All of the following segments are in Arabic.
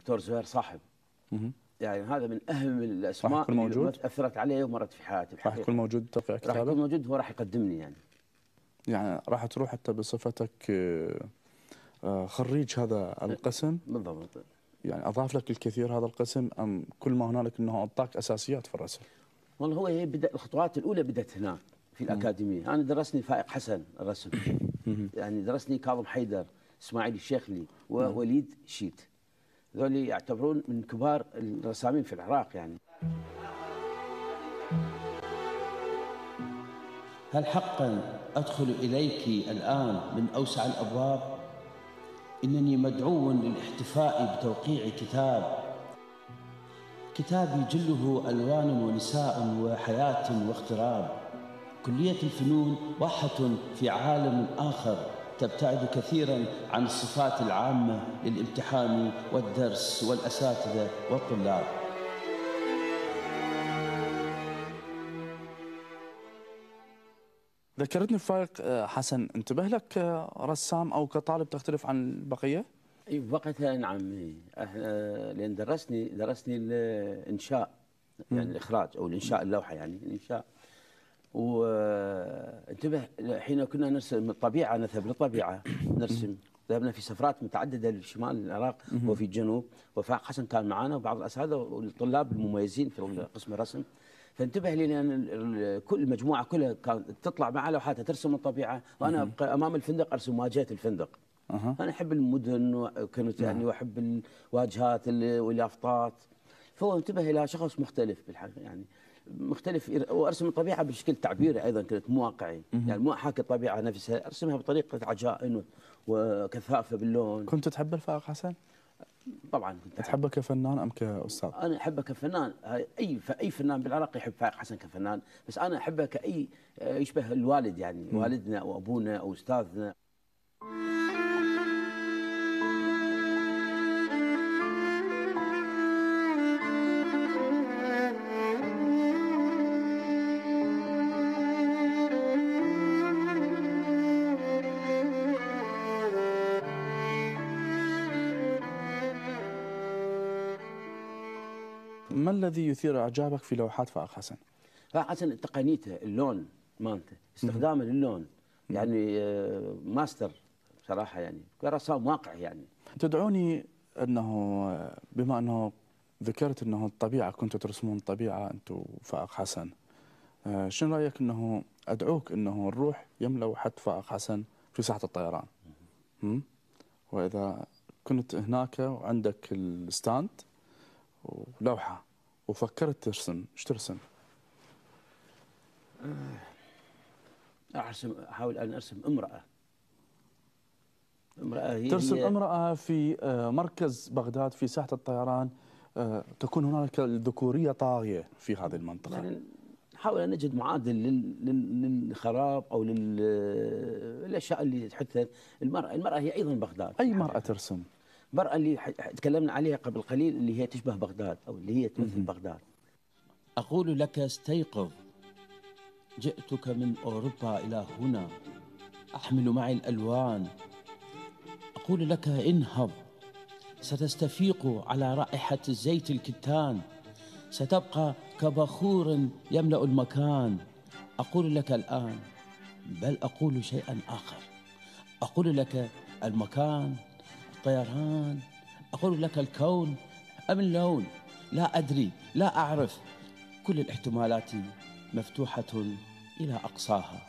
دكتور زهير صاحب. يعني هذا من اهم الاسماء راح يكون موجود؟ اللي اثرت علي ومرت في حياتي. راح يكون موجود في كتابك؟ راح يكون موجود، هو راح يقدمني يعني راح تروح حتى بصفتك خريج هذا القسم؟ بالضبط. يعني اضاف لك الكثير هذا القسم ام كل ما هنالك انه اعطاك اساسيات في الرسم؟ والله هو بدأ الخطوات الاولى بدات هناك في الاكاديميه. انا درسني فائق حسن الرسم، يعني درسني كاظم حيدر، اسماعيل الشيخلي، ووليد شيت. ذولي يعتبرون من كبار الرسامين في العراق يعني. هل حقا أدخل إليك الآن من أوسع الأبواب؟ إنني مدعو للاحتفاء بتوقيع كتاب يجله ألوان ونساء وحياة واغتراب. كلية الفنون واحة في عالم آخر تبتعد كثيرا عن الصفات العامة للامتحان والدرس والأساتذة والطلاب. ذكرتني فايق حسن، انتبه لك رسام او كطالب تختلف عن البقيه؟ اي وقتها نعم. احنا لان درسني الانشاء، يعني الاخراج او الانشاء اللوحه، يعني الانشاء. وانتبه حين كنا نرسم الطبيعه، نذهب للطبيعه نرسم. ذهبنا في سفرات متعدده لشمال العراق وفي الجنوب، وفاق حسن كان معنا وبعض الاساتذه والطلاب المميزين في قسم الرسم. فانتبه لي لان كل المجموعه كلها كانت تطلع مع لوحاتها ترسم الطبيعه، وانا ابقى امام الفندق ارسم واجهه الفندق. انا احب المدن وكنت يعني واحب الواجهات واليافطات. فهو انتبه الى شخص مختلف بالحقيقه، يعني مختلف، وارسم الطبيعه بشكل تعبيري ايضا، كنت مو واقعي، يعني مو احاكي الطبيعه نفسها، ارسمها بطريقه عجائن وكثافه باللون. كنت تحب الفائق حسن؟ طبعا كنت تحبه كفنان ام كاستاذ؟ انا احبه كفنان. اي فنان بالعراق يحب فائق حسن كفنان، بس انا احبه كاي يشبه الوالد، يعني والدنا او ابونا او استاذنا. ما الذي يثير اعجابك في لوحات فائق حسن؟ فائق حسن تقنيته، اللون مالته، استخدامه للون، يعني ماستر صراحه، يعني كرسام واقعي. يعني تدعوني انه بما انه ذكرت انه الطبيعه كنتوا ترسمون الطبيعه انتم فائق حسن، شنو رايك انه ادعوك انه نروح يم لوحه فائق حسن في ساحه الطيران؟ واذا كنت هناك وعندك الستاند ولوحه وفكرت ترسم، ايش ترسم؟ احاول ان ارسم امراه هي ترسم امراه في مركز بغداد في ساحه الطيران، تكون هنالك الذكوريه طاغيه في هذه المنطقه. يعني نحاول ان نجد معادل للخراب او للاشياء اللي تحدث. المراه هي ايضا بغداد. اي مراه ترسم؟ المراه اللي تكلمنا عليها قبل قليل، اللي هي تشبه بغداد او اللي هي تمثل بغداد. أقول لك استيقظ، جئتك من أوروبا إلى هنا، أحمل معي الألوان. أقول لك انهض، ستستفيق على رائحة الزيت الكتان، ستبقى كبخور يملأ المكان. أقول لك الآن، بل أقول شيئا آخر، أقول لك المكان، الطيران، أقول لك الكون أم اللون، لا أدري، لا أعرف. كل الاحتمالات مفتوحة إلى أقصاها.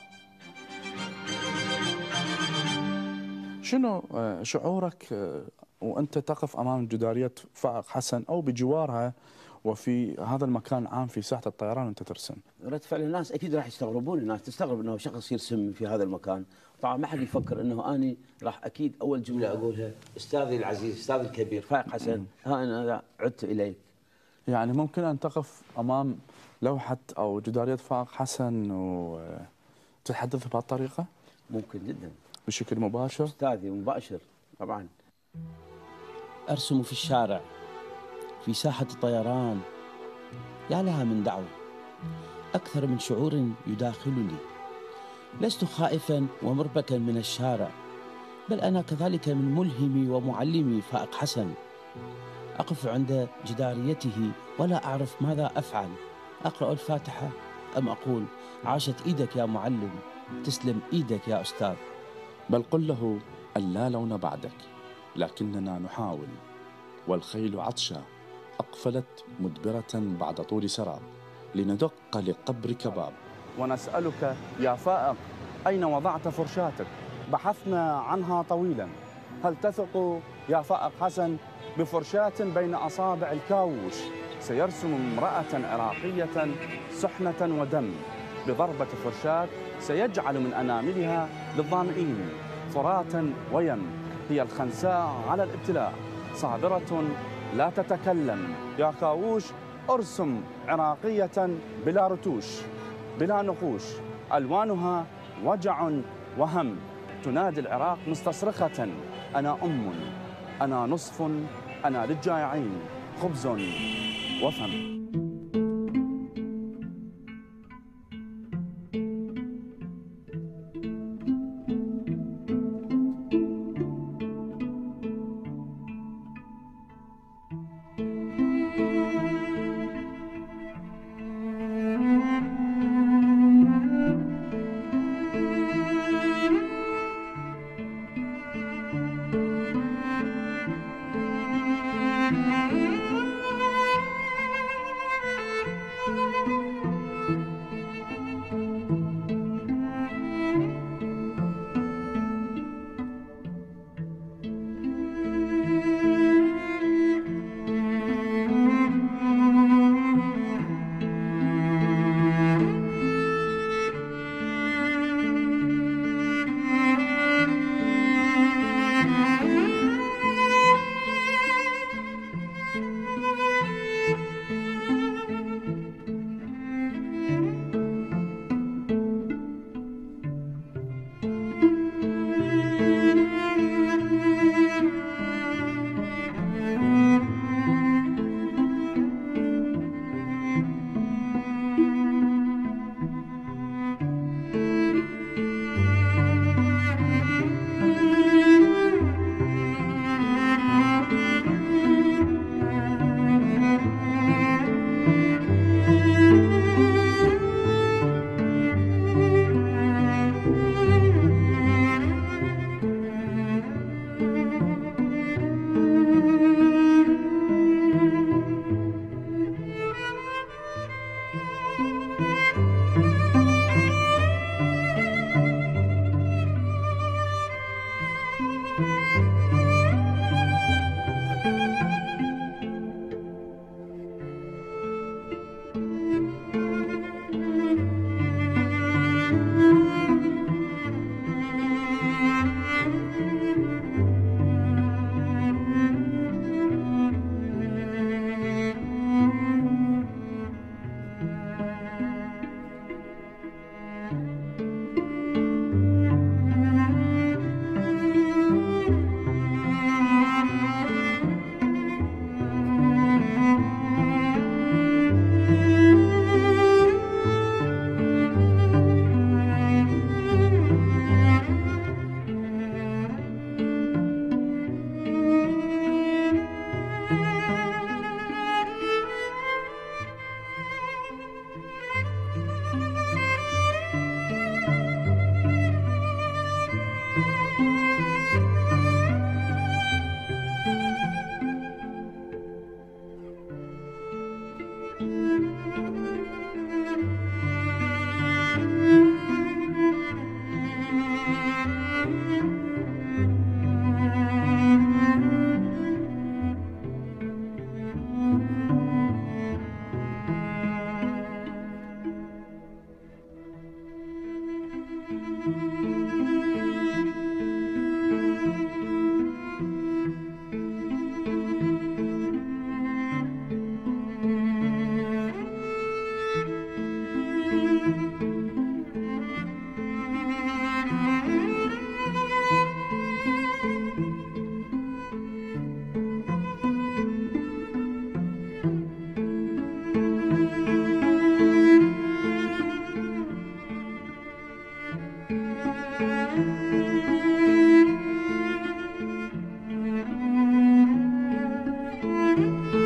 شنو شعورك وأنت تقف أمام جدارية فائق حسن أو بجوارها وفي هذا المكان العام في ساحة الطيران وأنت ترسم؟ رد فعل الناس أكيد راح يستغربون، الناس تستغرب أنه شخص يرسم في هذا المكان. طبعا ما حد يفكر أنه أني راح أكيد أول جملة أقولها أستاذي العزيز، أستاذي الكبير فائق حسن، ها أنا عدت إليك. يعني ممكن أن تقف أمام لوحة أو جدارية فائق حسن وتتحدث بهالطريقة؟ ممكن جدا، بشكل مباشر؟ أستاذي مباشر طبعا. أرسم في الشارع، في ساحة الطيران، يا لها من دعوة، أكثر من شعور يداخلني. لست خائفا ومربكا من الشارع، بل أنا كذلك من ملهمي ومعلمي فائق حسن. أقف عند جداريته ولا أعرف ماذا أفعل، أقرأ الفاتحة أم أقول عاشت إيدك يا معلم، تسلم إيدك يا أستاذ؟ بل قل له أن لا لون بعدك، لكننا نحاول. والخيل عطشة أقفلت مدبرة بعد طول سراب، لندق لقبرك باب. ونسألك يا فائق أين وضعت فرشاتك؟ بحثنا عنها طويلا. هل تثق يا فائق حسن بفرشاة بين أصابع الكاووش سيرسم امرأة عراقية سحنة ودم بضربة فرشاة سيجعل من أناملها للظامئين فراتا ويم؟ هي الخنساء على الابتلاء، صابرة لا تتكلم. يا كاووش ارسم عراقية بلا رتوش بلا نقوش، ألوانها وجع وهم، تنادي العراق مستصرخة: أنا أم، أنا نصف، أنا للجائعين خبز وفم. العالم.